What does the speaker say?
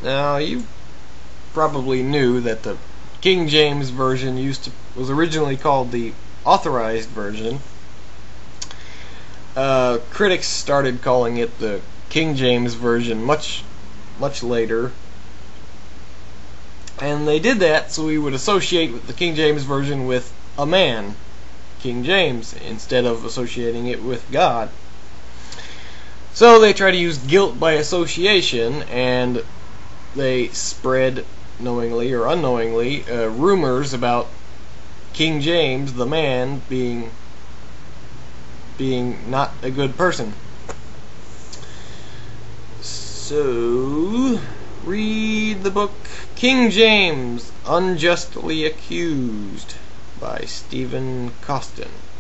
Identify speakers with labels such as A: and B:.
A: Now, you probably knew that the King James Version was originally called the Authorized Version. Critics started calling it the King James Version much later. And they did that so we would associate the King James Version with a man, King James, instead of associating it with God. So they try to use guilt by association, and they spread, knowingly or unknowingly, rumors about King James, the man, being not a good person. So, read the book King James, Unjustly Accused by Stephen Costin.